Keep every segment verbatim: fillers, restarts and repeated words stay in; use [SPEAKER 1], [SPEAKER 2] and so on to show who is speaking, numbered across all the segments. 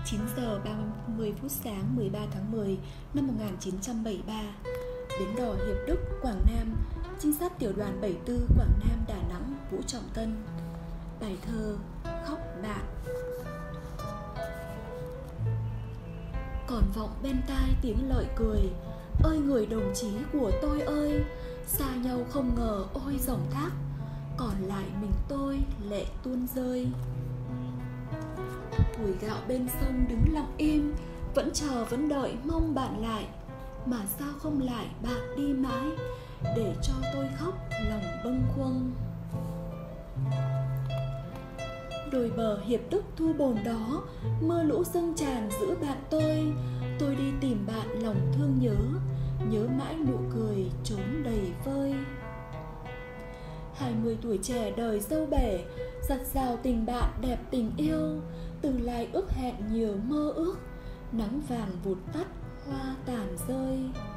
[SPEAKER 1] chín giờ ba mươi phút sáng mười ba tháng mười năm một nghìn chín trăm bảy mươi ba, bến đò Hiệp Đức, Quảng Nam. Trinh sát tiểu đoàn bảy mươi tư Quảng Nam, Đà Nẵng, Vũ Trọng Tân. Bài thơ Khóc Bạn. Còn vọng bên tai tiếng lợi cười, ơi người đồng chí của tôi ơi, xa nhau không ngờ ôi dòng thác, còn lại mình tôi lệ tuôn rơi. Củi gạo bên sông đứng lặng im, vẫn chờ vẫn đợi mong bạn lại, mà sao không lại bạn đi mãi, để cho tôi khóc lòng bâng khuâng. Đồi bờ Hiệp Đức thu bồn đó, mưa lũ dâng tràn giữ bạn tôi. Tôi đi tìm bạn lòng thương nhớ, nhớ mãi nụ cười trốn đầy vơi. Hai mươi tuổi trẻ đời dâu bể, giặt rào tình bạn đẹp tình yêu. Tương lai ước hẹn nhiều mơ ước, nắng vàng vụt tắt hoa tàn rơi.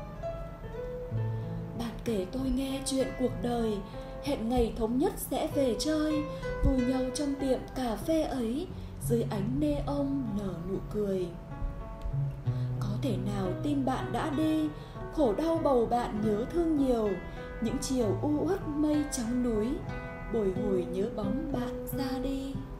[SPEAKER 1] Bạn kể tôi nghe chuyện cuộc đời, hẹn ngày thống nhất sẽ về chơi, vui nhau trong tiệm cà phê ấy, dưới ánh neon nở nụ cười. Có thể nào tin bạn đã đi, khổ đau bầu bạn nhớ thương nhiều, những chiều u uất mây trắng núi, bồi hồi nhớ bóng bạn ra đi.